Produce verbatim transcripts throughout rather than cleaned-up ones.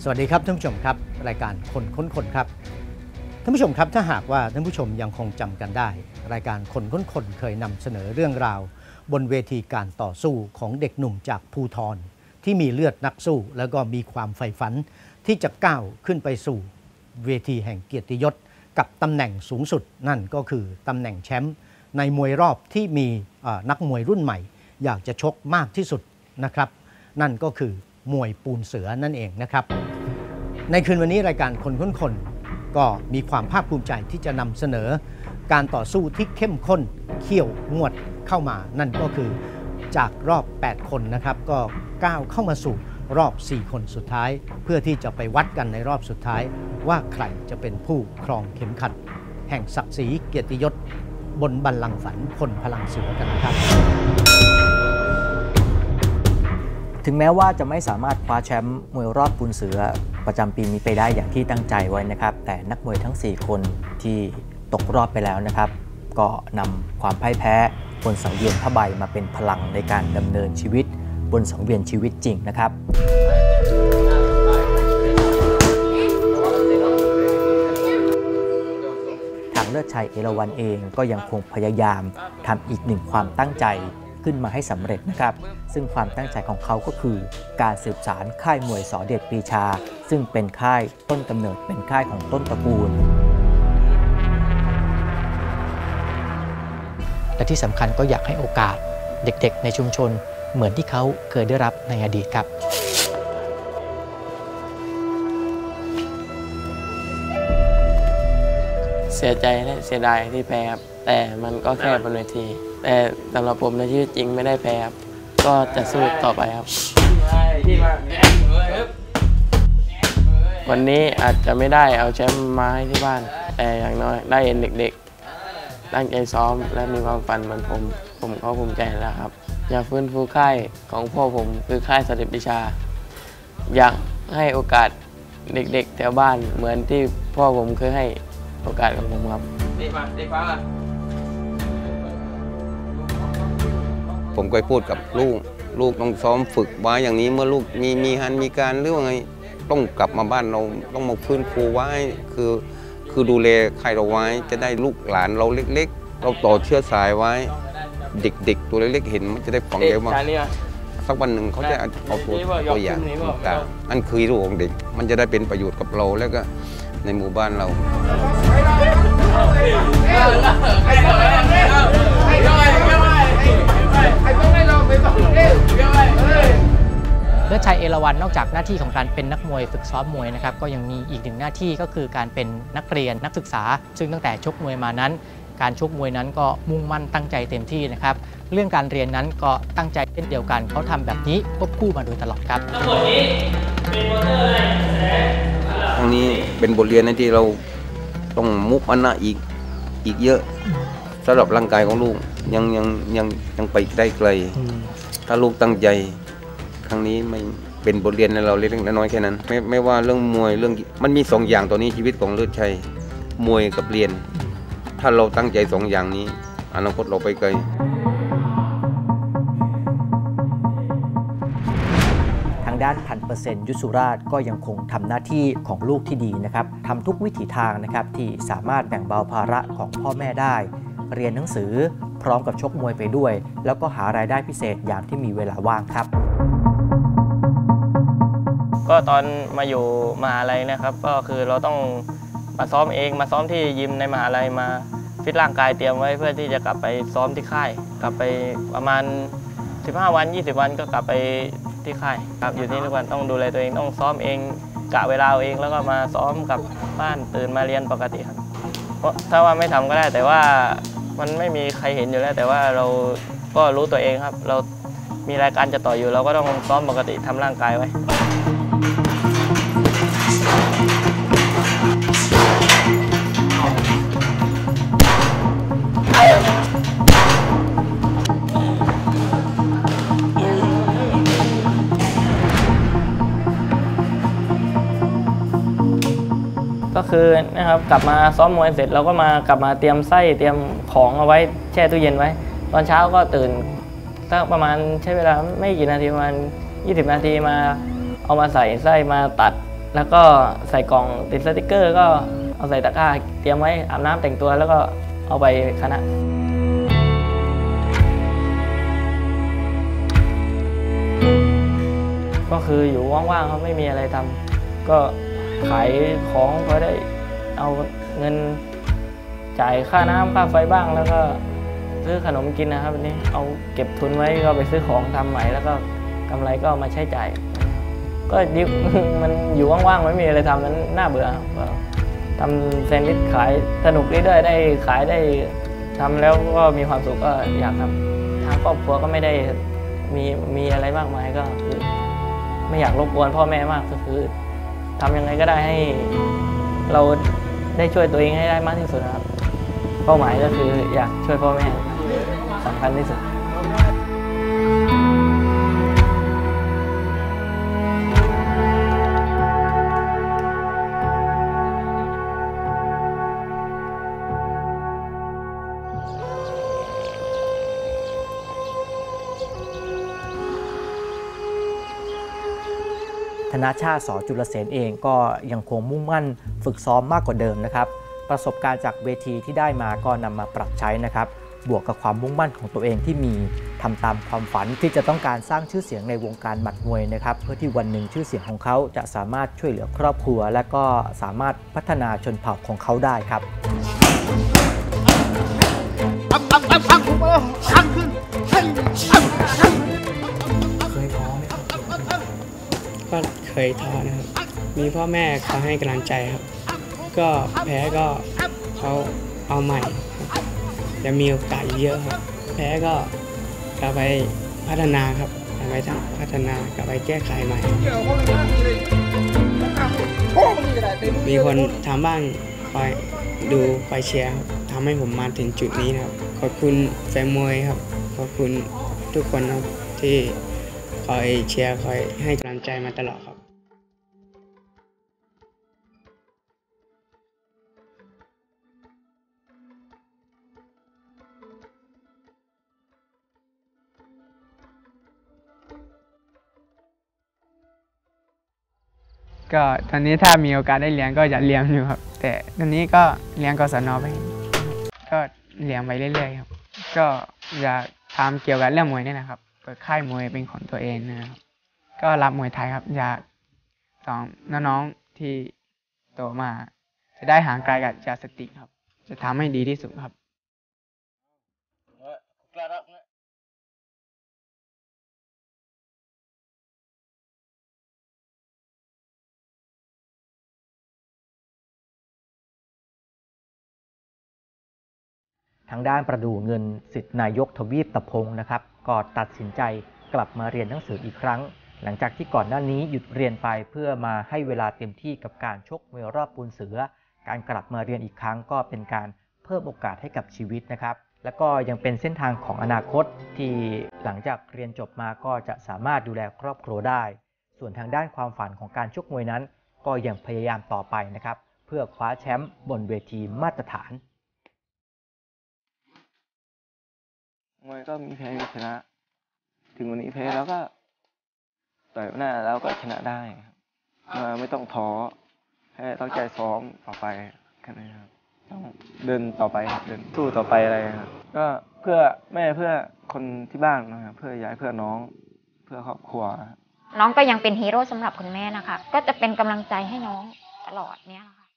วัสดีครับท่านผู้ชมครับรายการคนค้นคนครับท่านผู้ชมครับถ้าหากว่าท่านผู้ชมยังคงจำกันได้รายการคนค้นคนเคยนำเสนอเรื่องราวบนเวทีการต่อสู้ของเด็กหนุ่มจากภูธรที่มีเลือดนักสู้แล้วก็มีความใฝ่ฝันที่จะก้าวขึ้นไปสู่เวทีแห่งเกียรติยศกับตำแหน่งสูงสุดนั่นก็คือตำแหน่งแชมป์ในมวยรอบที่มีนักมวยรุ่นใหม่อยากจะชกมากที่สุดนะครับนั่นก็คือมวยปูนเสือนั่นเองนะครับในคืนวันนี้รายการคนค้นคนก็มีความภาคภูมิใจที่จะนำเสนอการต่อสู้ที่เข้มข้นเขี้ยวงวดเข้ามานั่นก็คือจากรอบแปดคนนะครับก็ก้าวเข้ามาสู่รอบสี่คนสุดท้ายเพื่อที่จะไปวัดกันในรอบสุดท้ายว่าใครจะเป็นผู้ครองเข็มขัดแห่งศักดิ์ศรีเกียรติยศบนบัลลังก์ฝันคนพลังเสือกันนะครับถึงแม้ว่าจะไม่สามารถคว้าแชมป์มวยรอบปูนเสือประจำปีนี้ไปได้อย่างที่ตั้งใจไว้นะครับแต่นักมวยทั้งสี่คนที่ตกรอบไปแล้วนะครับก็นำความพ่ายแพ้บนสังเวียนผ้าใบมาเป็นพลังในการดำเนินชีวิตบนสังเวียนชีวิตจริงนะครับทางเลิศชัยเอราวัณเองก็ยังคงพยายามทำอีกหนึ่งความตั้งใจขึ้นมาให้สำเร็จนะครับซึ่งความตั้งใจของเขาก็คือการสืบสานค่ายมวยสอเดชปรีชาซึ่งเป็นค่ายต้นกำเนิดเป็นค่ายของต้นตระกูลและที่สำคัญก็อยากให้โอกาสเด็กๆในชุมชนเหมือนที่เขาเคยได้รับในอดีตครับเสียใจและเสียดายที่แพ้ครับแต่มันก็แค่บนเวทีแต่สำหรับผมในชีวิตจริงไม่ได้แพ้ครับก็จะสู้ต่อไปครับวันนี้อาจจะไม่ได้เอาแชมป์มาให้ที่บ้านแต่อย่างน้อยได้เห็นเด็กๆตั้งใจซ้อมและมีความฝันเหมือนผมผมก็ภูมิใจแล้วครับอยากฟื้นฟูค่ายของพ่อผมคือค่ายสอเดชปรีชาอยากให้โอกาสเด็กๆแถวบ้านเหมือนที่พ่อผมเคยให้โอกาสกับผมครับผมเคยพูดกับลูกลูกต้องซ้อมฝึกไว้อย่างนี้เมื่อลูกมีมีฮันมีการหรือว่าไงต้องกลับมาบ้านเราต้องมาฟื้นฟูไว้คือคือดูแลใครเราไว้จะได้ลูกหลานเราเล็กๆเราต่อเชื้อสายไว้เด็กๆตัวเล็กๆเห็นมันจะได้ฝังเยอะมากสักวันหนึ่งเขาจะเอาตัวตัวอย่างต่างอันคือลูกของเด็กมันจะได้เป็นประโยชน์กับเราแล้วก็ในหมู่บ้านเราเลิศชัยเอราวัณนอกจากหน้าที่ของการเป็นนักมวยฝึกซ้อมมวยนะครับก็ยังมีอีกหนึ่งหน้าที่ก็คือการเป็นนักเรียนนักศึกษาซึ่งตั้งแต่ชกมวยมานั้นการชกมวยนั้นก็มุ่งมั่นตั้งใจเต็มที่นะครับเรื่องการเรียนนั้นก็ตั้งใจเช่นเดียวกันเขาทำแบบนี้ควบคู่มาโดยตลอดครับทั้งหมดนี้เป็นโมเตอร์อะไรทั้งนี้เป็นบทเรียนที่เราต้องมุกอันนะอีกอีกเยอะสำหรับร่างกายของลูกยังยังยังยังไปได้ไกลถ้าลูกตั้งใจครั้งนี้ไม่เป็นบทเรียนในเราเล็กๆน้อยๆแค่นั้นไม่ไม่ว่าเรื่องมวยเรื่องมันมีสองอย่างตัวนี้ชีวิตของเลิศชัยมวยกับเรียนถ้าเราตั้งใจสองอย่างนี้อนาคตเราไปไกลทางด้านพันเปอร์เซ็นต์ยุสุราชก็ยังคงทำหน้าที่ของลูกที่ดีนะครับทำทุกวิถีทางนะครับที่สามารถแบ่งเบาภาระของพ่อแม่ได้เรียนหนังสือพร้อมกับชกมวยไปด้วยแล้วก็หารายได้พิเศษยามที่มีเวลาว่างครับก็ตอนมาอยู่มหาลัยนะครับก็คือเราต้องมาซ้อมเองมาซ้อมที่ยิมในมหาลัยมาฟิตร่างกายเตรียมไว้เพื่อที่จะกลับไปซ้อมที่ค่ายกลับไปประมาณสิบห้าวันยี่สิบวันก็กลับไปที่ค่ายครับอยู่ที่ทุกวันต้องดูแลตัวเองต้องซ้อมเองกะเวลาเองแล้วก็มาซ้อมกับบ้านตื่นมาเรียนปกติครับเพราะถ้าว่าไม่ทำก็ได้แต่ว่ามันไม่มีใครเห็นอยู่แล้วแต่ว่าเราก็รู้ตัวเองครับเรามีรายการจะต่ออยู่เราก็ต้องซ้อมปกติทำร่างกายไว้ก็คือนะครับกลับมาซ้อมมวยเสร็จเราก็มากลับมาเตรียมไส้เตรียมของเอาไว้แช่ตู้เย็นไว้ตอนเช้าก็ตื่นสักประมาณใช้เวลาไม่กี่นาทีประมาณยี่สิบนาทีมาเอามาใส่ไส้มาตัดแล้วก็ใส่กล่องติดสติกเกอร์ก็เอาใส่ตะกร้าเตรียมไว้อาบน้ำแต่งตัวแล้วก็เอาไปคณะก็คืออยู่ว่างๆเขาไม่มีอะไรทำก็ขายของก็ได้เอาเงินจ่ายค่าน้ำค่าไฟบ้างแล้วก็ซื้อขนมกินนะครับวันนี้เอาเก็บทุนไว้ก็ไปซื้อของทำใหม่แล้วก็กำไรก็มาใช้จ่ายก็ดิมันอยู่ว่างๆไม่มีอะไรทำนั้นน่าเบื่อทำแซนด์วิชขายสนุกได้ด้วยได้ขายได้ทำแล้วก็มีความสุขก็อยากทำทางครอบครัวก็ไม่ได้มีมีอะไรมากมายก็คือไม่อยากรบกวนพ่อแม่มากก็คือทำยังไงก็ได้ให้เราได้ช่วยตัวเองให้ได้มากที่สุดนะครับเป้าหมายก็คืออยากช่วยพ่อแม่สำคัญที่สุดธนชาติ ส.จุลเสนเองก็ยังคงมุ่งมั่นฝึกซ้อมมากกว่าเดิมนะครับประสบการณ์จากเวทีที่ได้มาก็นำมาปรับใช้นะครับบวกกับความมุ่งมั่นของตัวเองที่มีทำตามความฝันที่จะต้องการสร้างชื่อเสียงในวงการหมัดมวยนะครับเพื่อที่วันหนึ่งชื่อเสียงของเขาจะสามารถช่วยเหลือครอบครัวและก็สามารถพัฒนาชนเผ่าของเขาได้ครับอัพอัพอัพอัพขึ้นมาอัพขึ้นเคยท้อไหมครับก็เคยท้อนะครับมีพ่อแม่เขาให้กำลังใจครับก็แพ้ก็เขาเอาใหม่จะมีโอกาสเยอะครับแพ้ก็กลับไปพัฒนาครับกลับไปทำพัฒนากลับไปแก้ไขใหม่มีคนทางบ้านคอยดูคอยเชียร์ทำให้ผมมาถึงจุดนี้นะครับขอบคุณแฟนมวยครับขอบคุณทุกคนครับที่คอยเชียร์คอยให้กำลังใจมาตลอดครับก็ตอนนี้ถ้ามีโอกาสได้เรียนก็จะเรียนอยู่ครับแต่ตอนนี้ก็เรียนกศน.ไปก็เรียนไปเรื่อยๆครับก็อยากทำเกี่ยวกับเรื่องมวยนี่นะครับเปิดค่ายมวยเป็นของตัวเองนะครับก็รับมวยไทยครับอยากสอนน้องๆที่โตมาจะได้ห่างไกลกับยาเสพติดครับจะทำให้ดีที่สุดครับทางด้านประดูเงินศิษย์นายกทวีปตะพงศ์นะครับก็ตัดสินใจกลับมาเรียนหนังสืออีกครั้งหลังจากที่ก่อนหน้านี้หยุดเรียนไปเพื่อมาให้เวลาเต็มที่กับการชกมวยรอบปูนเสือการกลับมาเรียนอีกครั้งก็เป็นการเพิ่มโอกาสให้กับชีวิตนะครับและก็ยังเป็นเส้นทางของอนาคตที่หลังจากเรียนจบมาก็จะสามารถดูแลครอบครัวได้ส่วนทางด้านความฝันของการชกมวยนั้นก็ยังพยายามต่อไปนะครับเพื่อคว้าแชมป์บนเวทีมาตรฐานมวยก็มีแพ้มีชนะถึงวันนี้แพ้แล้วก็ต่อยหน้าแล้วก็ชนะได้มาไม่ต้องท้อแค่ตั้งใจซ้อมต่อไปแค่นี้ครับต้องเดินต่อไปเดินสู้ต่อไปอะไรครับก็เพื่อแม่เพื่อคนที่บ้านนะครับเพื่อยายเพื่อน้องเพื่อครอบครัวน้องก็ยังเป็นฮีโร่สำหรับคุณแม่นะคะก็จะเป็นกำลังใจให้น้องตลอดเนี้ยค่ะ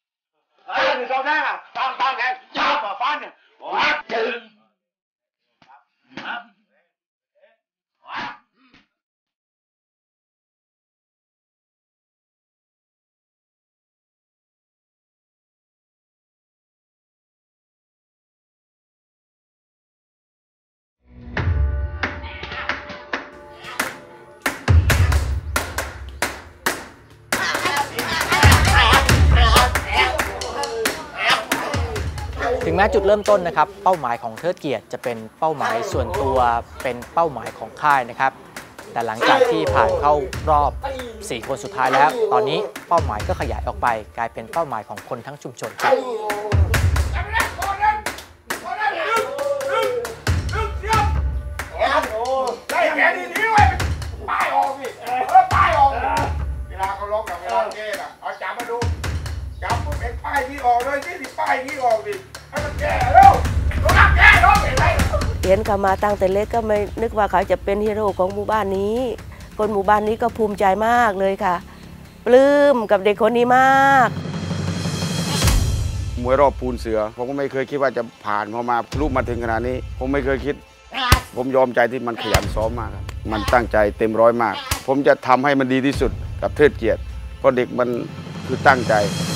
ถึงแม้จุดเริ่มต้นนะครับเป้าหมายของเทิดเกียรติจะเป็นเป้าหมายส่วนตัวเป็นเป้าหมายของค่ายนะครับแต่หลังจากที่ผ่านเข้ารอบสี่คนสุดท้ายแล้วตอนนี้เป้าหมายก็ขยายออกไปกลายเป็นเป้าหมายของคนทั้งชุมชนครับได้แขนดีๆไว้ป้ายออกสิเออป้ายออกเวลาเขาล็อกกับเวลาเกตอ่ะเอาห็นเขามาตั้งแต่เล็กก็ไม่นึกว่าเขาจะเป็นฮีโร่ของหมู่บ้านนี้คนหมู่บ้านนี้ก็ภูมิใจมากเลยค่ะปลื้มกับเด็กคนนี้มากมวยรอบปูนเสือผมก็ไม่เคยคิดว่าจะผ่านพอมาลูกมาถึงขนาดนี้ผมไม่เคยคิดผมยอมใจที่มันขยันซ้อมมากครับมันตั้งใจเต็มร้อยมากผมจะทำให้มันดีที่สุดกับเทิดเกียรติเพราะเด็กมันคือตั้งใจ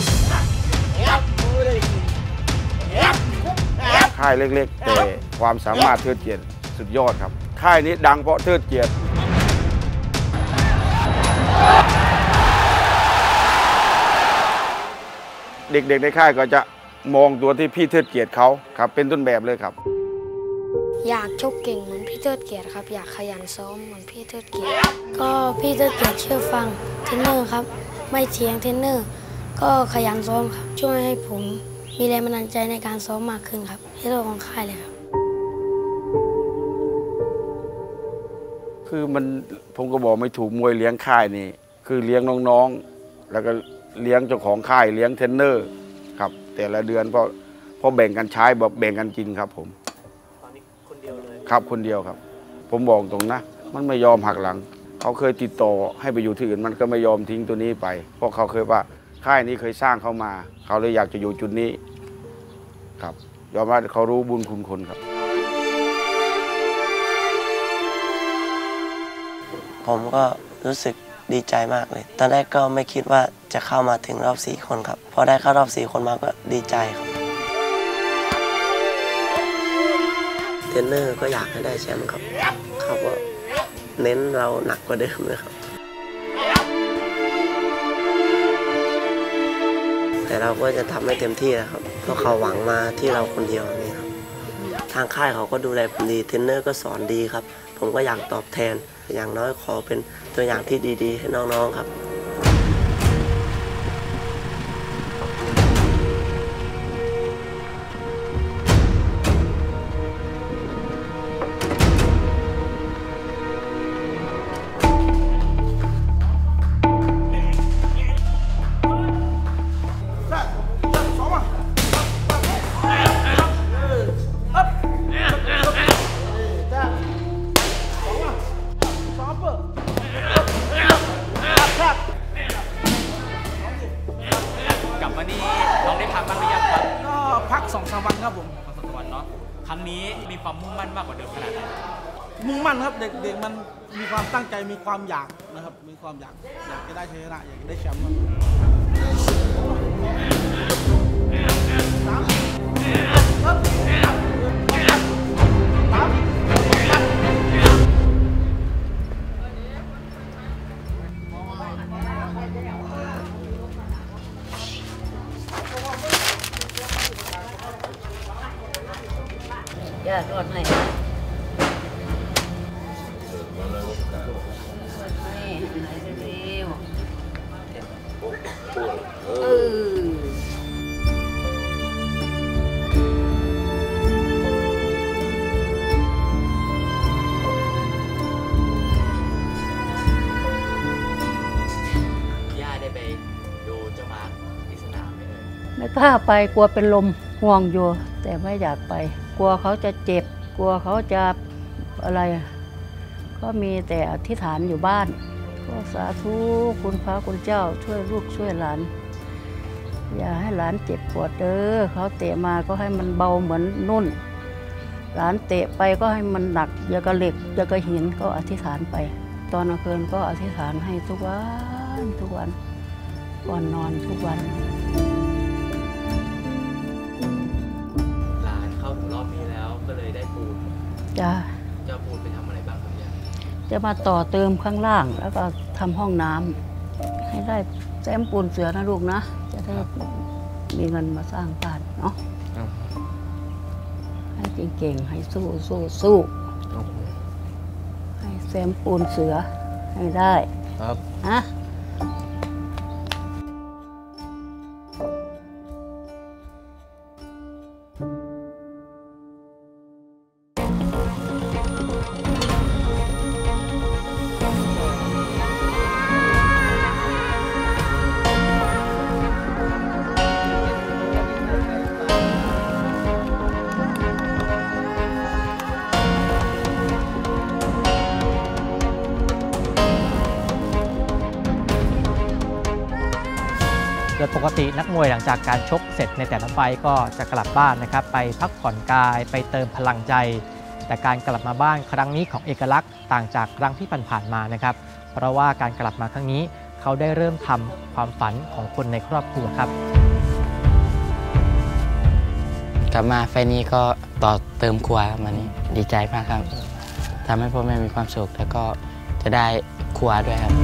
ค่ายเล็กๆแต่ความสามารถเทิดเกียรติสุดยอดครับค่ายนี้ดังเพราะเทิดเกียรติเด็กๆในค่ายก็จะมองตัวที่พี่เทิดเกียรติเขาครับเป็นต้นแบบเลยครับอยากชกเก่งเหมือนพี่เทิดเกียรติครับอยากขยันซ้อมเหมือนพี่เทิดเกียรติก็พี่เทิดเกียรติเชื่อฟังเทรนเนอร์ครับไม่เถียงเทรนเนอร์ก็ขยันซ้อมครับช่วยให้ผมมีแรงบันดาลใจในการซ้อมมากขึ้นครับฮีโร่ของค่ายเลยครับคือมันผมก็บอกไม่ถูกมวยเลี้ยงค่ายนี่คือเลี้ยงน้องๆแล้วก็เลี้ยงเจ้าของค่ายเลี้ยงเทรนเนอร์ครับแต่ละเดือนเพราะเพราะแบ่งกันใช้แบบแบ่งกันกินครับผมตอนนี้คนเดียวเลยครับคนเดียวครับผมบอกตรงนะมันไม่ยอมหักหลังเขาเคยติดต่อให้ไปอยู่ที่อื่นมันก็ไม่ยอมทิ้งตัวนี้ไปเพราะเขาเคยว่าค่ายนี้เคยสร้างเขามาเขาเลยอยากจะอยู่จุดนี้ครับยอมรับเขารู้บุญคุณคนครับผมก็รู้สึกดีใจมากเลยตอนแรกก็ไม่คิดว่าจะเข้ามาถึงรอบสี่คนครับพอได้เข้ารอบสี่คนมาก็ดีใจครับเทรนเนอร์ก็อยากให้ได้แชมป์ครับเขาก็เน้นเราหนักกว่าเดิมเลยครับแต่เราก็จะทำให้เต็มที่นะครับเพราะเขาหวังมาที่เราคนเดียวนี่ครับทางค่ายเขาก็ดูแลผมดีเทรนเนอร์ก็สอนดีครับผมก็อยากตอบแทนอย่างน้อยขอเป็นตัวอย่างที่ดีๆให้น้องๆครับครั้งนี้มีความมุ่งมั่นมากกว่าเดิมขนาดไหนมุ่งมั่นครับเด็กๆมันมีความตั้งใจมีความอยากนะครับมีความอยากอยากจะได้ชัยชนะอยากจะได้แชมป์อย่าโดนให้เออย่าได้ไปดูเจ้ามาร์คที่สนามไหมเอ่ยไม่กล้าไปกลัวเป็นลมห่วงอยู่แต่ไม่อยากไปกลัวเขาจะเจ็บกลัวเขาจะอะไรก็มีแต่อธิษฐานอยู่บ้านก็สาธุคุณพระคุณเจ้าช่วยลูกช่วยหลานอย่าให้หลานเจ็บปวดเด้อเขาเตะมาก็ให้มันเบาเหมือนนุ่นหลานเตะไปก็ให้มันหนักอย่ากระเหล็กอย่ากระหินก็อธิษฐานไปตอนกลางคืนก็อธิษฐานให้ทุกวันทุกวันก่อนนอนทุกวันหลานเข้าถึงรอบนี้แล้วก็เลยได้ปูนจ้าจะปูนไปทำอะไรบ้างครับเนี่ยจะมาต่อเติมข้างล่างแล้วก็ทำห้องน้ำให้ได้แซมปูนเสือนะลูกนะจะได้มีเงินมาสร้างบ้านเนาะให้เก่งๆให้สู้สู้สู้ให้แซมปูนเสือให้ได้ครับฮะดยปกตินักมวยหลังจากการชกเสร็จในแต่ละไฟต์ก็จะกลับบ้านนะครับไปพักผ่อนกายไปเติมพลังใจ แต่การกลับมาบ้านครั้งนี้ของเอกลักษณ์ต่างจากครั้งที่ผ่านๆมานะครับเพราะว่าการกลับมาครั้งนี้เขาได้เริ่มทำความฝันของคนในครอบครัวครับกลับมาไฟนี้ก็ต่อเติมครัวครับวันนี้ดีใจมากครับทำให้พ่อแม่มีความสุขแล้วก็จะได้ครัวด้วยครับ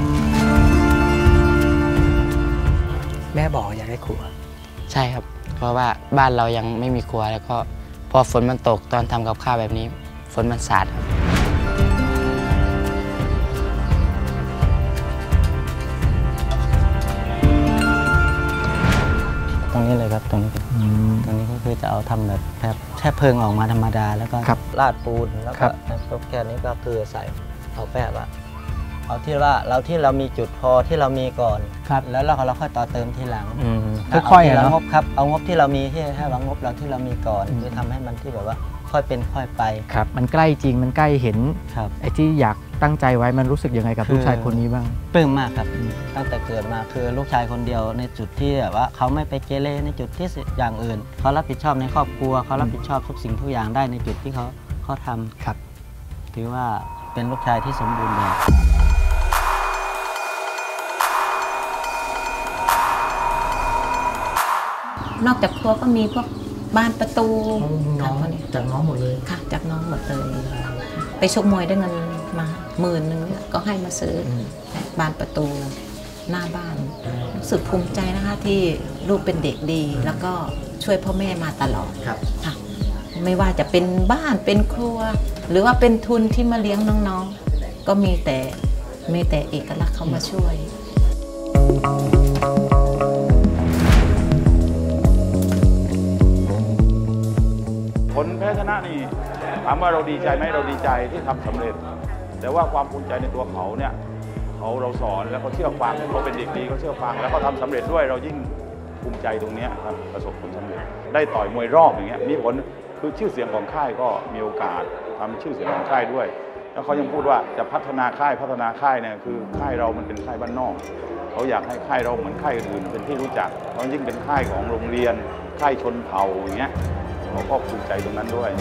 แม่บอกอยากได้ครัวใช่ครับเพราะว่าบ้านเรายังไม่มีครัวแล้วก็พอฝนมันตกตอนทำกับข้าวแบบนี้ฝนมันสาดครับตรงนี้เลยครับตรงนี้ตรงนี้ก็คือจะเอาทำแบบแบบแค่เพลิงออกมาธรรมดาแล้วก็ราดปูนแล้วก็แค่นี้ก็คือใส่เอาแปะว่าเอาที่ว่าเราที่เรามีจุดพอที่เรามีก่อนแล้วเราเราค่อยต่อเติมทีหลังค่อยๆเอาเนาะงบครับเอางบที่เรามีที่ให้วางงบเราที่เรามีก่อนคือทำให้มันที่แบบว่าค่อยเป็นค่อยไปครับมันใกล้จริงมันใกล้เห็นไอ้ที่อยากตั้งใจไว้มันรู้สึกยังไงกับลูกชายคนนี้บ้างปลื้มมากครับตั้งแต่เกิดมาคือลูกชายคนเดียวในจุดที่แบบว่าเขาไม่ไปเกเรในจุดที่อย่างอื่นเขารับผิดชอบในครอบครัวเขารับผิดชอบทุกสิ่งทุกอย่างได้ในจุดที่เขาเขาทำครับถือว่าเป็นลูกชายที่สมบูรณ์แบบนอกจากครัวก็มีพวกบ้านประตูน้องจากน้องหมดเลยค่ะจากน้องหมดเลยไปชกมวยได้เงินมาหมื่นหนึ่งก็ให้มาซื้อบ้านประตูหน้าบ้านรู้สึกภูมิใจนะคะที่ลูกเป็นเด็กดีแล้วก็ช่วยพ่อแม่มาตลอดค่ะไม่ว่าจะเป็นบ้านเป็นครัวหรือว่าเป็นทุนที่มาเลี้ยงน้องๆก็มีแต่มีแต่เอกลักษณ์เขามาช่วยผลแพ้ชนะนี่ถามว่าเราดีใจไหมเราดีใจที่ทำสำเร็จแต่ว่าความภูมิใจในตัวเขาเนี่ยเขาเราสอนแล้วเขาเชื่อฟังเขาเป็นเด็กดีเขาเชื่อฟังแล้วเขาทำสำเร็จด้วยเรายิ่งภูมิใจตรงนี้ครับประสบผลสำเร็จได้ต่อยมวยรอบอย่างเงี้ยมีผลคือชื่อเสียงของค่ายก็มีโอกาสทำชื่อเสียงของค่ายด้วยแล้วเขายังพูดว่าจะพัฒนาค่ายพัฒนาค่ายเนี่ยคือค่ายเรามันเป็นค่ายบ้านนอกเขาอยากให้ค่ายเราเหมือนค่ายอื่นเป็นที่รู้จักเพราะยิ่งเป็นค่ายของโรงเรียนค่ายชนเผ่าอย่างเงี้ยเขาก็ภูมิใจตรงนั้นด้วย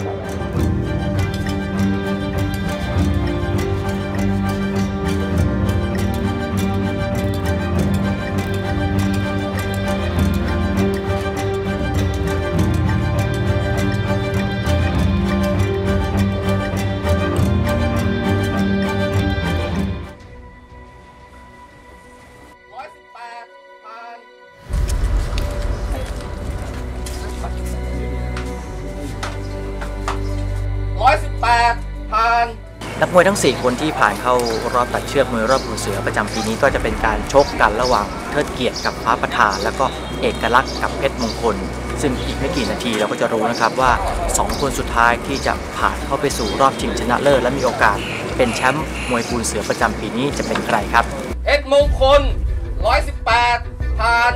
นักมวยทั้งสี่คนที่ผ่านเข้ารอบตัดเชือกมวยรอบหูเสือประจำปีนี้ก็จะเป็นการชกกันระหว่างเทิดเกียรติกับฟ้าประธานแล้วก็เอกลักษณ์กับเพชรมงคลซึ่งอีกไม่กี่นาทีเราก็จะรู้นะครับว่าสองคนสุดท้ายที่จะผ่านเข้าไปสู่รอบชิงชนะเลิศและมีโอกาสเป็นแชมป์มวยปูนเสือประจำปีนี้จะเป็นใครครับเพชรมงคลหนึ่งร้อยสิบแปดผ่าน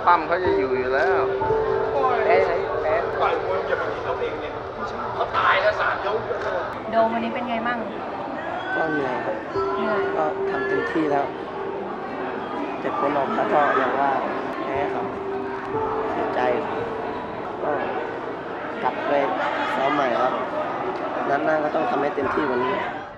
ปั้มเขาจะอยู่อยู่แล้วแพ้แพ้ต่อยมวยอย่าไปกินเขาเองเนี่ยเขาตายแล้วสามยกโดมวันนี้เป็นไงมั่งก็เหนื่อยครับเหนื่อยก็ทำเต็มที่แล้วแต่ผลออกมาก็อย่างว่าแพ้ครับเสียใจก็กลับไปซ้อมใหม่ครับนัดหน้าก็ต้องทำให้เต็มที่กว่านี้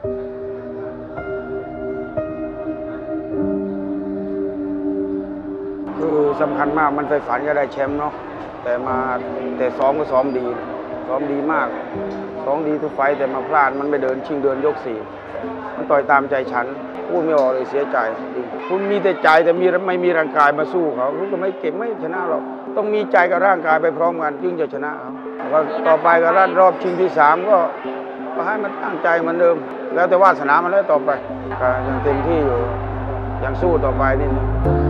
คือสำคัญมากมันไปฝันจะได้แชมป์เนาะแต่มาแต่ซ้อมก็ซ้อมดีซ้อมดีมากซ้อมดีทุกไฟแต่มาพลาดมันไปเดินชิงเดินยกสี่มันต่อยตามใจฉันพูดไม่ออกเลยเสียใจคุณมีแต่ใจแต่มีไม่มีร่างกายมาสู้เขาคุณก็ไม่เก่งไม่ชนะหรอกต้องมีใจกับร่างกายไปพร้อมกันจึงจะชนะเขาแล้วต่อไปก็รอบชิงที่สามก็ก็ให้มันตั้งใจเหมือนเดิมแล้วแต่วาสนามันแล้วต่อไปก็ยังเต็มที่อยู่ยังสู้ต่อไปนี่นะ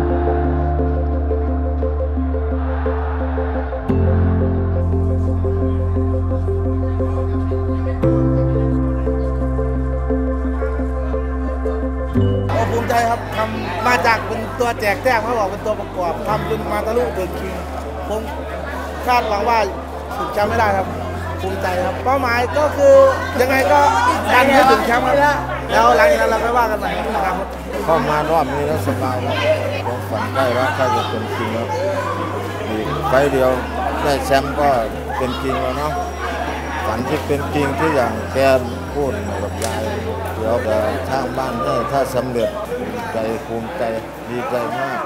ภูมิใจครับทำมาจากเป็นตัวแจกแต้มเขาบอกเป็นตัวประกอบทำจนมาทะลุถึงคิงผมคาดหวังว่าถึงแชมป์ไม่ได้ครับภูมิใจครับเป้าหมายก็คือยังไงก็ดันให้ถึงแชมป์ครับแล้วหลังจากนั้นเราไปว่ากันใหม่นะครับเข้ามารอบนี้แล้วสบายแล้วผมฝันใกล้แล้วใกล้จะเป็นจริงแล้วอีกไฟเดียวได้แชมป์ก็เป็นจริงแล้วเนาะฝันที่เป็นจริงที่อย่างแกพูดกับยายเดี๋ยวจะทางบ้านให้ถ้าสำเร็จใจภูมิใจดีใจมาก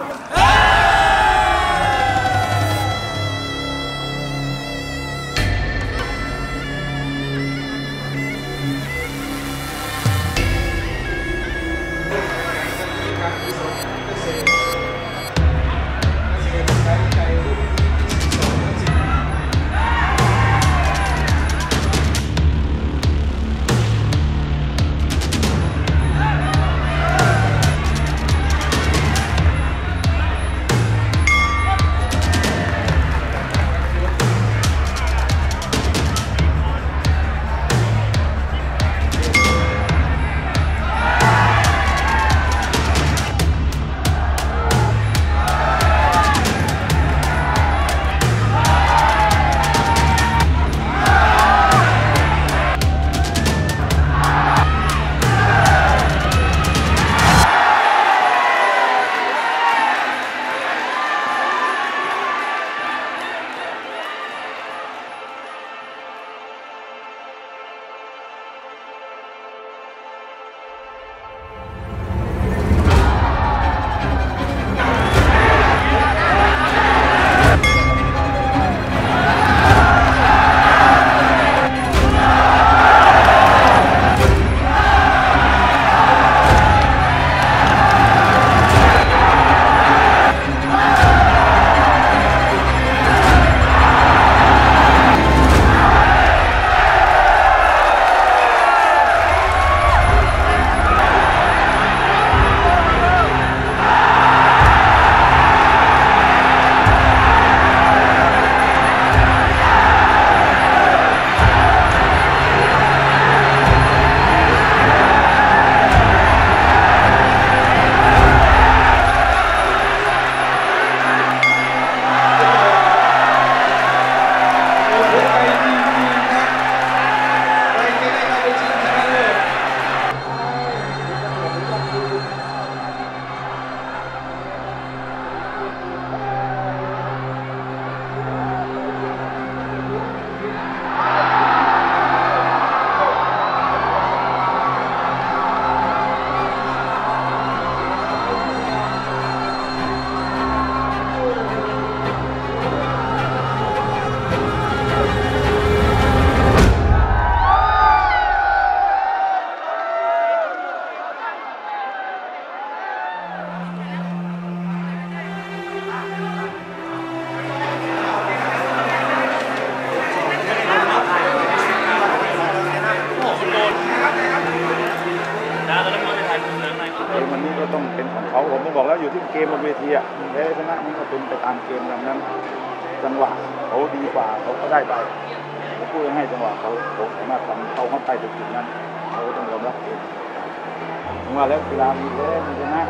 วันนี้ก็ต้องเป็นของเขาผมบอกแล้วอยู่ที่เกมบนเวทีอะแพ้ชนะมันก็เป็นไปตามเกมดังนั้นจังหวะเขาดีกว่าเขาก็ได้ไปพูดให้จังหวะเขาเขาสามารถทำเขาเข้าไปถึงจุดนั้นเขาก็ต้องยอมรับเองถึงว่าแล้วกีฬามีแพ้มีชนะ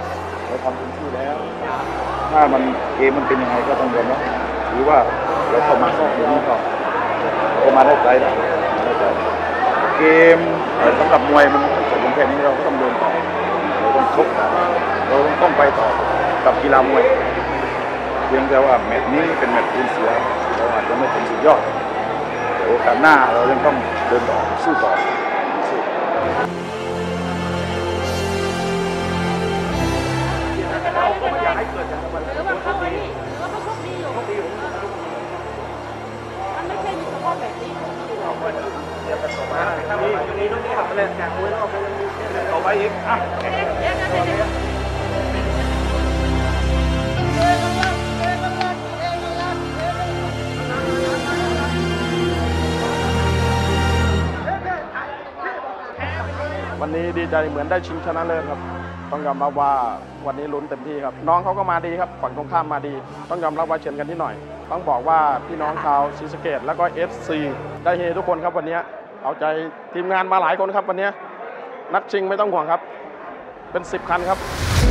เราทำเต็มที่แล้ว ถ้ามันเกมมันเป็นยังไงก็ต้องยอมรับหรือว่าเราเข้ามาซ่อมตรงนี้ก็ก็มาได้ใจแล้วได้ใจเกมสำหรับมวยมันจบลงแค่นี้เราก็ต้องเดินต่อเราต้องชกต่อเราต้องไปต่อกับกีฬามวยเพียงแต่ว่าแมตช์นี้เป็นแมตช์สูญเสียเราอาจจะไม่ถึงสุดยอดแต่โอกาสหน้าเรายังต้องเดินต่อสู้ต่อสู้เราก็ไม่อยากให้เกิดอย่างนั้นหรือว่าเขาดีว่าเขาโชคดีอยู่โชคดีอยู่มันไม่ใช่มีเฉพาะแบบนี้เราก็เดี๋ยวกันต่อมานี่นี่ต้องขับไปเลยแข่งมวยรอบไปเลยต่อไปอีกอ่ะวันนี้ดีใจเหมือนได้ชิงชนะเลิศครับต้องยอมรับว่าวันนี้ลุ้นเต็มที่ครับน้องเขาก็มาดีครับฝั่งตรงข้ามมาดีต้องยอมรับว่าเชิญกันที่หน่อยต้องบอกว่าพี่น้องชาวศรีสะเกษแล้วก็ เอฟ ซี ได้เฮทุกคนครับวันนี้เอาใจทีมงานมาหลายคนครับวันนี้นักชิงไม่ต้องห่วงครับเป็นสิบคันครับ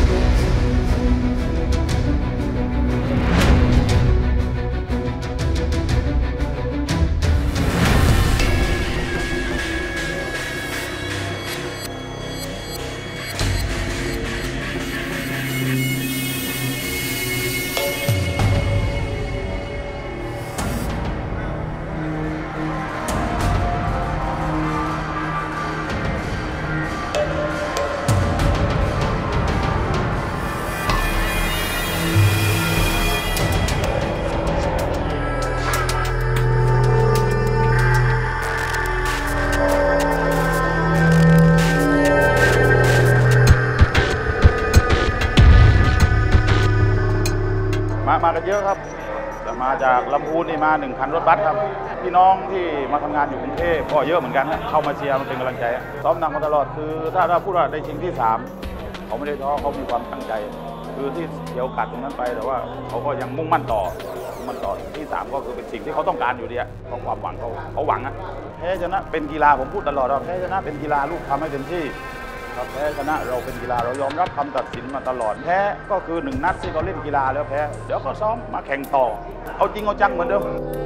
มากันเยอะครับแต่มาจากลำพูนนี่มาหนึ่งคันรถบัสครับพี่น้องที่มาทำงานอยู่กรุงเทพก็เยอะเหมือนกันเข้ามาเชียร์มันเป็นกำลังใจซ้อมหนักมาตลอดคือถ้าถ้าพูดว่าได้ชิงที่สามเขาไม่ได้ท้อเขามีความตั้งใจคือที่เสียโอกาสตรงนั้นไปแต่ว่าเขาก็ยังมุ่งมั่นต่อมุ่งมั่นต่อที่สามก็คือเป็นสิ่งที่เขาต้องการอยู่ดีเพราะความหวังเขาเขาหวังอะแพ้ชนะเป็นกีฬาผมพูดตลอดว่าแพ้ชนะเป็นกีฬาลูกทำให้เต็มที่แพ้ชนะเราเป็นกีฬาเรายอมรับคำตัดสินมาตลอดแพ้ก็คือหนึ่งนัดที่เขาเล่นกีฬาแล้วแพ้เดี๋ยวก็ซ้อมมาแข่งต่อเอาจริงเอาจังเหมือนเดิม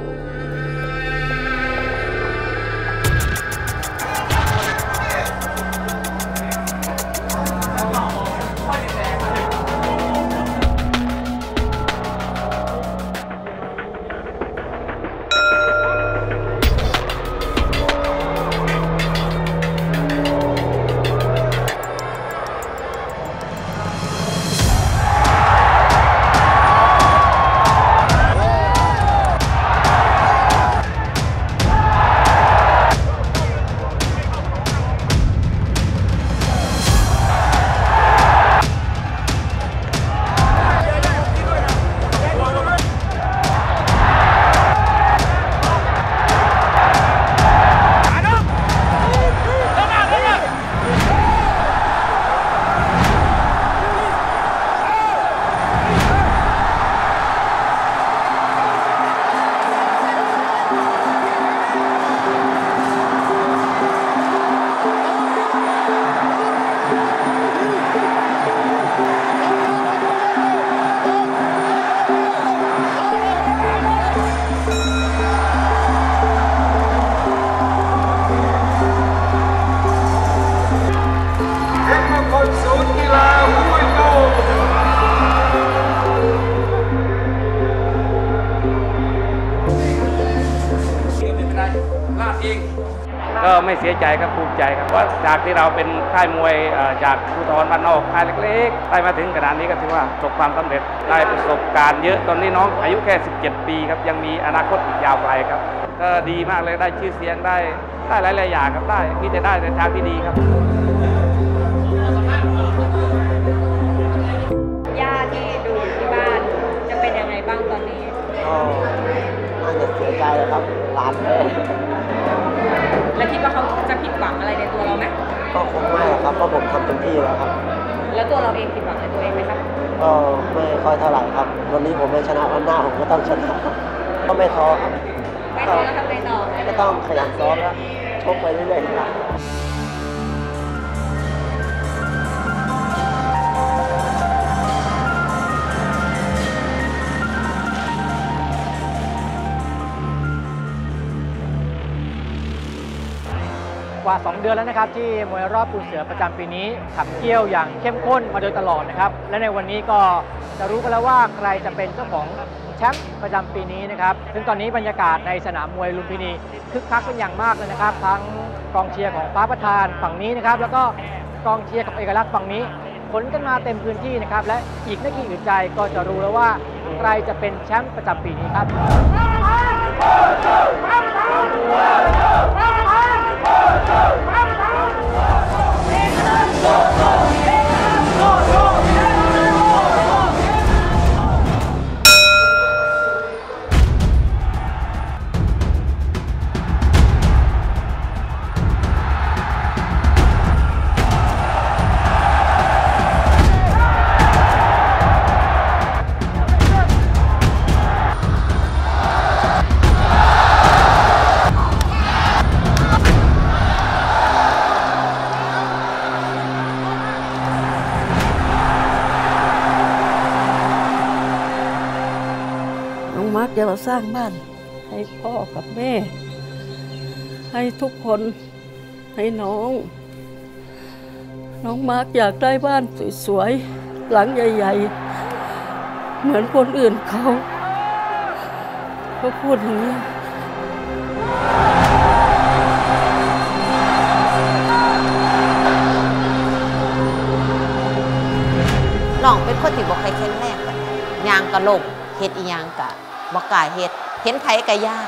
ก็ไม่เสียใจครับภูมิใจครับว่าจากที่เราเป็นค่ายมวยจากภูธรบ้านนอกค่ายเล็กๆได้มาถึงขนาดนี้ก็ถือว่าประสบความสำเร็จได้ประสบการณ์เยอะตอนนี้น้องอายุแค่สิบเจ็ดปีครับยังมีอนาคตอีกยาวไกลครับก็ดีมากเลยได้ชื่อเสียงได้ได้หลายๆอย่างครับได้มีแต่ได้ในทางที่ดีครับย่าที่ดูอยู่ที่บ้านจะเป็นยังไงบ้างตอนนี้ก็น่าจะเสียใจเลยครับหลานแม่แล้วคิดว่าเขาจะผิดหวังอะไรในตัวเราไหมก็คงไม่หรอกครับเพราะผมทำเต็มที่แล้วครับแล้วตัวเราเองผิดหวังในตัวเองไหมครับก็ไม่ค่อยเท่าไหร่ครับวันนี้ผมไม่ชนะวันหน้าผมก็ต้องชนะก็ไม่ท้อครับไม่ท้อแล้วทำไงต่อก็ต้องขยันซ้อมแล้วชกไปเรื่อยๆครับกว่าสองเดือนแล้วนะครับที่มวยรอบปูนเสือประจำปีนี้ขับเคี่ยวอย่างเข้มข้นมาโดยตลอดนะครับและในวันนี้ก็จะรู้กันแล้วว่าใครจะเป็นเจ้าของแชมป์ประจำปีนี้นะครับซึ่งตอนนี้บรรยากาศในสนามมวยลุมพินีคึกคักเป็นอย่างมากเลยนะครับทั้งกองเชียร์ของฟ้าประธานฝั่งนี้นะครับแล้วก็กองเชียร์ของเอกลักษณ์ฝั่งนี้ขนกันมาเต็มพื้นที่นะครับและอีกไม่กี่อึดใจก็จะรู้แล้วว่าใครจะเป็นแชมป์ประจำปีนี้ครับมาร์คจะมาสร้างบ้านให้พ่อกับแม่ให้ทุกคนให้น้องน้องมาร์คอยากได้บ้านสวยๆหลังใหญ่ๆเหมือนคนอื่นเขาเขาพูดอย่างนี้น้องเป็นคนที่บอกใครแข็งแรงกันยางกะโลกเฮ็ดอีหยังกะบอกกล้าเฮ็ดเห็นไผกะย่าง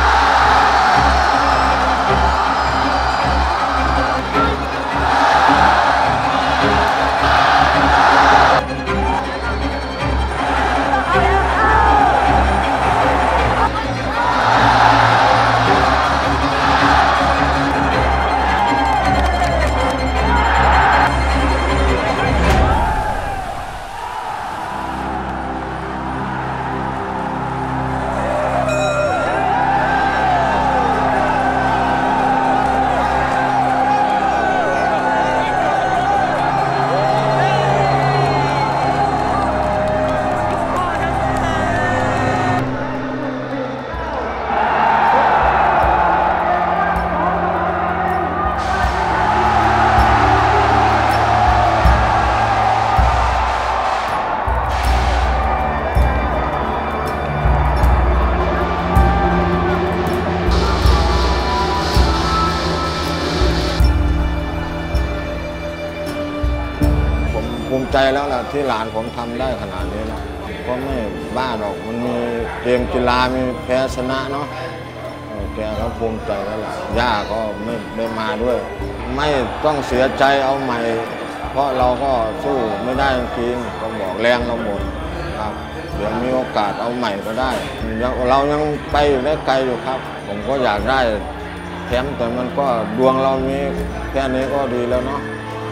ภูมิใจแล้วล่ะที่หลานผมทำได้ขนาดนี้นะก็ไม่บ้าหรอกมันมีเกมกีฬามีแพ้ชนะเนาะแกก็ภูมิใจแล้วล่ะย่าก็ไม่ได้มาด้วยไม่ต้องเสียใจเอาใหม่เพราะเราก็สู้ไม่ได้จริงๆก็บอกแรงเราหมดครับเดี๋ยวมีโอกาสเอาใหม่ก็ได้เรายังไปอยู่ได้ไกลอยู่ครับผมก็อยากได้แชมป์แต่มันก็ดวงเรามีแค่นี้ก็ดีแล้วเนาะ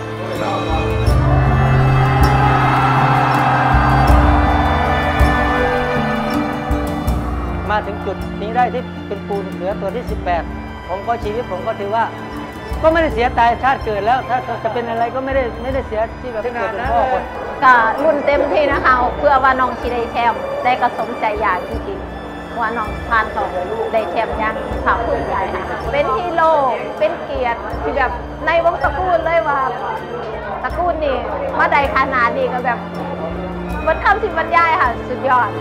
มาถึงจุดนี้ได้ที่เป็นปูนเสือตัวที่สิบแปดผมก็ชีวิตผมก็ถือว่าก็ไม่ได้เสียตายชาติเกิดแล้วถ้าจะเป็นอะไรก็ไม่ได้ไม่ได้เสียที่แบบเกิดเป็นพ่อคนก็รุ่นเต็มที่นะคะเพื่อว่าน้องชีได้แชมป์ได้กระสมใจอยากจริงๆว่าน้องพานเขาได้แชมป์ยังภาคภูมิใจค่ะเป็นฮีโร่เป็นเกียรติที่แบบในวงตระกูลเลยว่าตระกูลนี่มาได้ขนาดนี้ก็แบบมันคำสิบรรยายค่ะสุดยอด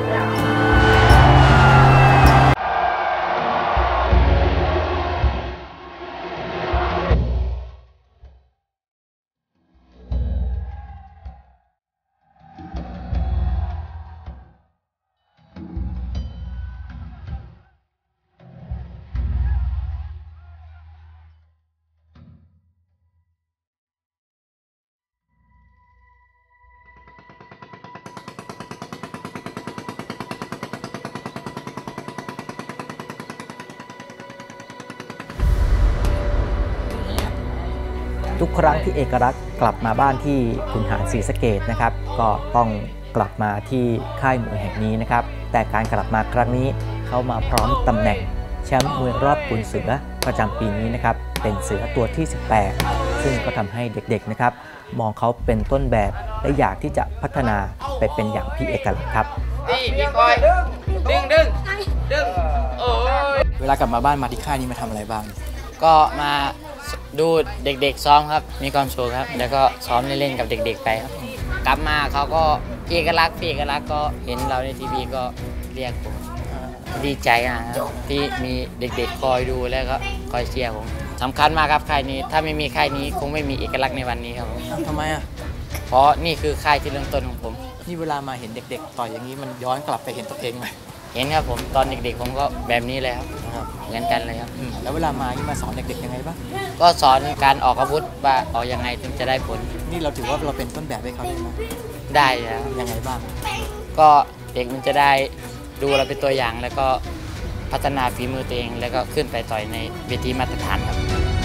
ทุกครั้งที่เอกลักษณ์กลับมาบ้านที่ขุนหารศรีสะเกษนะครับก็ต้องกลับมาที่ค่ายมวยแห่งนี้นะครับแต่การกลับมาครั้งนี้เข้ามาพร้อมตำแหน่งแชมป์มวยรอบขุนเสือประจำปีนี้นะครับเป็นเสือตัวที่สิบแปดซึ่งก็ทำให้เด็กๆนะครับมองเขาเป็นต้นแบบและอยากที่จะพัฒนาไปเป็นอย่างพี่เอกลักษณ์ครับนี่พี่คอยดึงดึงดึงดึงโอ้ยเวลากลับมาบ้านมาที่ค่ายนี้มาทำอะไรบ้างก็มาดูเด็กๆซ้อมครับมีความสุขครับแล้วก็ซ้อมเล่นๆกับเด็กๆไปครับกลับมาเขาก็พี่เอกลักษณ์พี่เอกลักษณ์ก็เห็นเราในทีวีก็เรียกผมดีใจนะครับที่มีเด็กๆคอยดูแล้วก็คอยเชียร์ผมสำคัญมากครับค่ายนี้ถ้าไม่มีค่ายนี้คงไม่มีเอกลักษณ์ในวันนี้ครับผมทำไมอ่ะเพราะนี่คือค่ายที่เริ่มต้นของผมนี่เวลามาเห็นเด็กๆต่อยอย่างนี้มันย้อนกลับไปเห็นตัวเองไหมเห็นครับผมตอนเด็กๆผมก็แบบนี้เลยครับเหมือนกันเลยครับแล้วเวลามาที่มาสอนเด็กๆยังไงบ้างก็สอนการออกอาวุธว่าออกยังไงถึงจะได้ผลนี่เราถือว่าเราเป็นต้นแบบให้เขาได้ไหมได้ครับยังไงบ้างก็เด็กมันจะได้ดูเราเป็นตัวอย่างแล้วก็พัฒนาฝีมือตัวเองแล้วก็ขึ้นไปต่อยในเวทีมาตรฐานครับ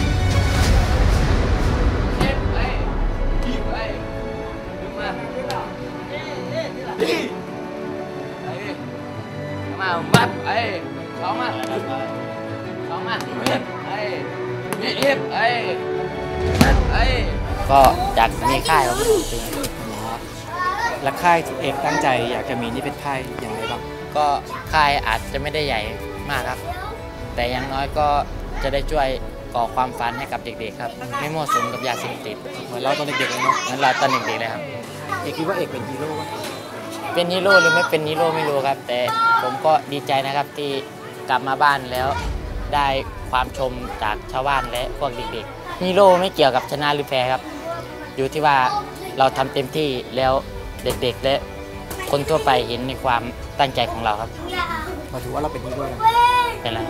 มาบัดไอ้สองมาสองมาเฮ็ดไอ้เฮ็ดไอ้ไอ้ก็จากมีค่ายของตัวเองและค่ายที่เอกตั้งใจอยากจะมีนี่เป็นค่ายอย่างไรบ้างก็ค่ายอาจจะไม่ได้ใหญ่มากครับแต่อย่างน้อยก็จะได้ช่วยก่อความฝันให้กับเด็กๆครับไม่มั่วสุมกับยาเสพติดเหมือนเราตอนเด็กๆเลยเนาะเหมือนเราตอนเด็กๆเลยครับเอกคิดว่าเอกเป็นฮีโร่เป็นฮีโร่หรือไม่เป็นฮีโร่ไม่รู้ครับแต่ผมก็ดีใจนะครับที่กลับมาบ้านแล้วได้ความชมจากชาวบ้านและพวกเด็กๆฮีโร่ไม่เกี่ยวกับชนะหรือแพ้ครับอยู่ที่ว่าเราทำเต็มที่แล้วเด็กๆและคนทั่วไปเห็นในความตั้งใจของเราครับเราถือว่าเราเป็นฮีโร่แล้วเป็นแล้ว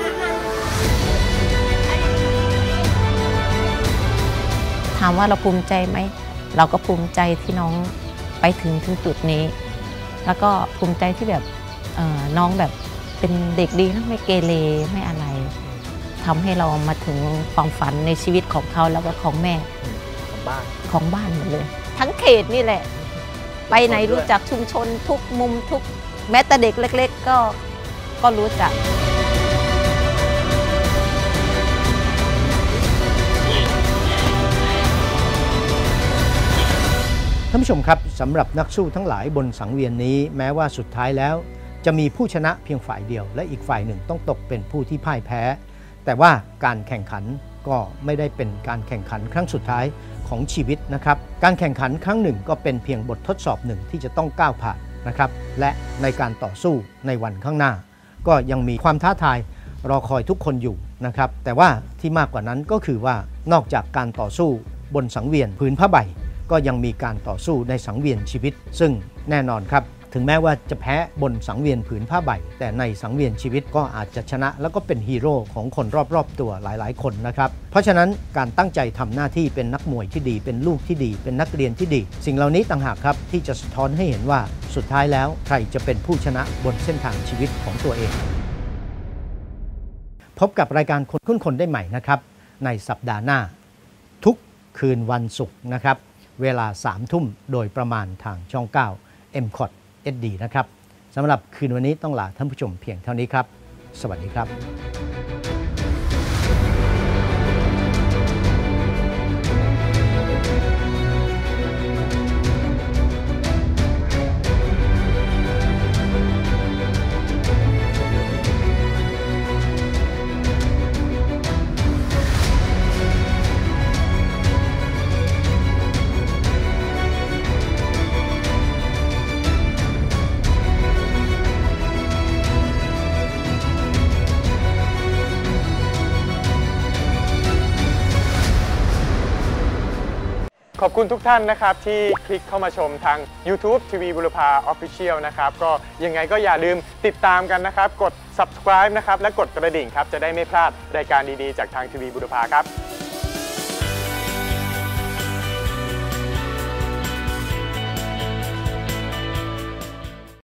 ถามว่าเราภูมิใจไหมเราก็ภูมิใจที่น้องไปถึงถึงจุดนี้แล้วก็ภูมิใจที่แบบน้องแบบเป็นเด็กดีนะไม่เกเรไม่อะไรทำให้เรามาถึงความฝันในชีวิตของเขาแล้วก็ของแม่ของบ้านของบ้านหมดเลยทั้งเขตนี่แหละไปไหนรู้จักชุมชนทุกมุมทุกแม้แต่เด็กเล็กๆก็ก็รู้จักท่านผู้ชมครับสำหรับนักสู้ทั้งหลายบนสังเวียนนี้แม้ว่าสุดท้ายแล้วจะมีผู้ชนะเพียงฝ่ายเดียวและอีกฝ่ายหนึ่งต้องตกเป็นผู้ที่พ่ายแพ้แต่ว่าการแข่งขันก็ไม่ได้เป็นการแข่งขันครั้งสุดท้ายของชีวิตนะครับการแข่งขันครั้งหนึ่งก็เป็นเพียงบททดสอบหนึ่งที่จะต้องก้าวผ่านนะครับและในการต่อสู้ในวันข้างหน้าก็ยังมีความท้าทายรอคอยทุกคนอยู่นะครับแต่ว่าที่มากกว่านั้นก็คือว่านอกจากการต่อสู้บนสังเวียนผืนผ้าใบก็ยังมีการต่อสู้ในสังเวียนชีวิตซึ่งแน่นอนครับถึงแม้ว่าจะแพ้บนสังเวียนผืนผ้าใบแต่ในสังเวียนชีวิตก็อาจจะชนะแล้วก็เป็นฮีโร่ของคนรอบๆตัวหลายๆคนนะครับเพราะฉะนั้นการตั้งใจทำหน้าที่เป็นนักมวยที่ดีเป็นลูกที่ดีเป็นนักเรียนที่ดีสิ่งเหล่านี้ต่างหากครับที่จะสะท้อนให้เห็นว่าสุดท้ายแล้วใครจะเป็นผู้ชนะบนเส้นทางชีวิตของตัวเองพบกับรายการคนคุ้นคนได้ใหม่นะครับในสัปดาห์หน้าทุกคืนวันศุกร์นะครับเวลาสามทุ่มโดยประมาณทางช่องเก้า เอ็ม คอท เอช ดี นะครับสำหรับคืนวันนี้ต้องลาท่านผู้ชมเพียงเท่านี้ครับสวัสดีครับขอบคุณทุกท่านนะครับที่คลิกเข้ามาชมทาง YouTube ทีวีบุรพา Official นะครับก็ยังไงก็อย่าลืมติดตามกันนะครับกด Subscribe นะครับและกดกระดิ่งครับจะได้ไม่พลาดรายการดีๆจากทางทีวีบุรพาครับ